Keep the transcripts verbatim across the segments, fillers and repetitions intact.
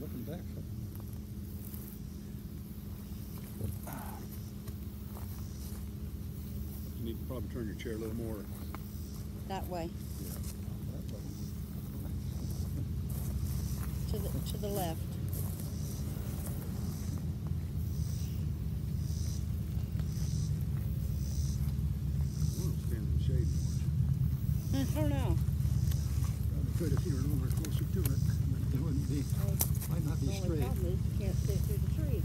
looking back from it. You need to probably turn your chair a little more. That way. Yeah. That way. To the to the left. I want to stand in the shade more. I don't know. Probably could if you were a little more closer to it, but it wouldn't be, might not be The only straight. problem is you can't see through the tree.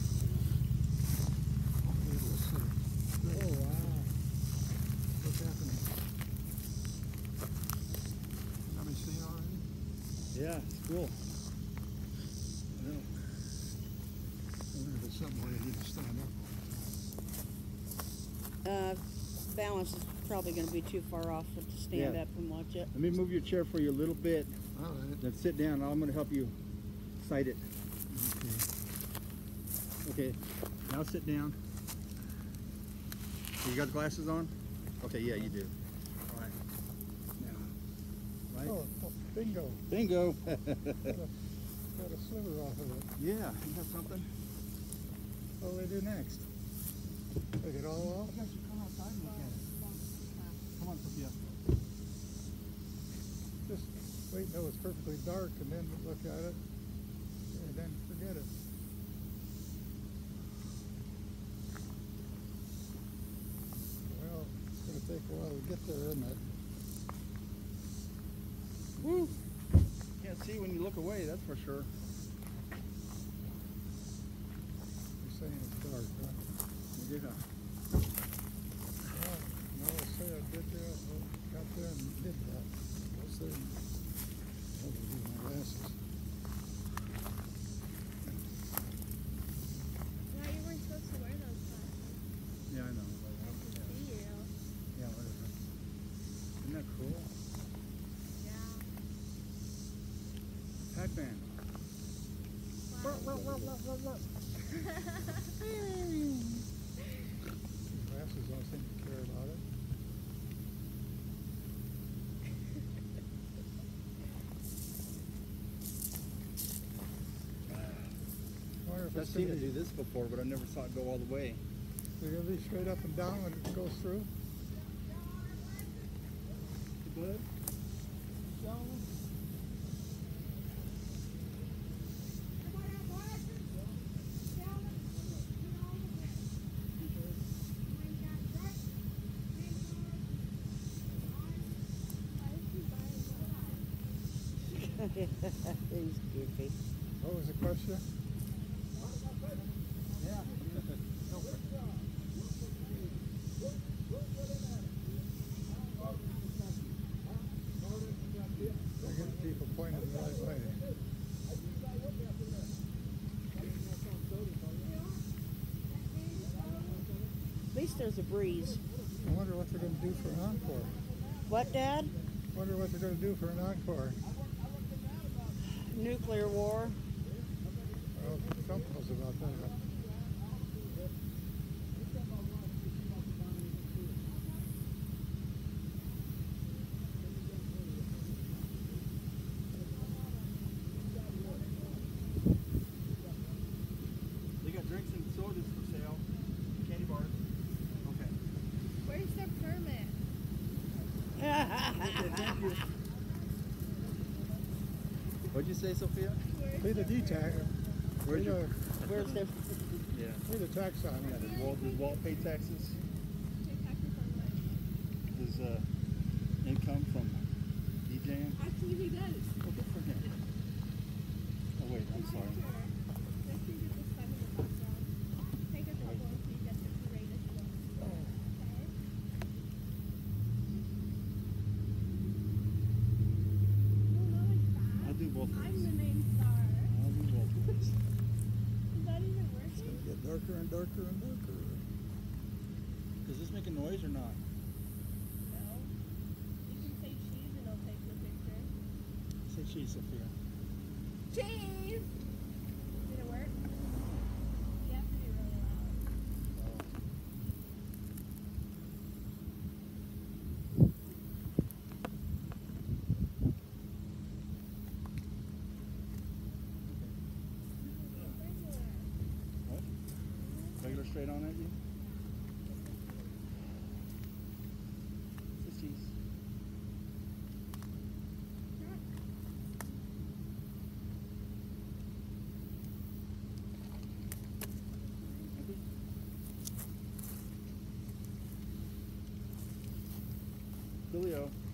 Oh, wow. What's happening? Somebody seen already? Yeah, it's cool. I know. I wonder if it's something where you need to stand up. Uh, balance is probably going to be too far off to stand Yeah. up and watch it. Let me move your chair for you a little bit. All right. Then sit down. I'm going to help you sight it. Okay. Okay. Now sit down. You got glasses on? Okay, yeah, you do. All right. Now, right? Oh, oh, bingo. Bingo. Got a, got a sliver off of it. Yeah, you got something? What do we do next? Take it all off? Come outside and look at it. Come on, Sophia. Just wait until it's perfectly dark and then look at it. And then forget it. Well, it's going to take a while to get there, isn't it? Woo! Can't see when you look away, that's for sure. You're saying it's dark, huh? Yeah. Well, no, I said, did you? Well, got there and did that. Was there? Oh, these are my glasses. Yeah, you weren't supposed to wear those glasses. Yeah, I know. I can see you. Yeah, whatever. Isn't that cool? Yeah. Pac-Man. Wow. These glasses don't seem to care about it. I wonder if I've it's seen going it to do this before, but I never saw it go all the way. Is it going to be straight up and down when it goes through? Good. He's goofy. What was the question? Yeah. I get people pointed the right way. At least there's a breeze. I wonder what they're going to do for an encore. What, Dad? Wonder what they're going to do for an encore. Nuclear war. Well, Trump knows about that. They got drinks and sodas for sale. Candy bars. Okay. Where's the permit? Okay, thank you. What'd you say, Sophia? Where's Pay the the D-tax. Where's Pay your... the, Where's the... Yeah. pay the tax on Yeah, it. does Walt, does Walt pay taxes? Pay taxes on what? His uh, income from DJing? Actually, he does. Well, good for him. Oh, wait, I'm sorry. Let's see if this time in the background. Take a couple until you get the parade as well. Okay? Oh, no, it's I'll bad. do both I'm ways. the main star. I'll do both ways. Is that even It's working? going to get darker and darker and darker. Does this make a noise or not? No. You can say cheese and I'll take the picture. Say cheese, Sophia. Cheese! Did it work? You have to be really loud. Coolio.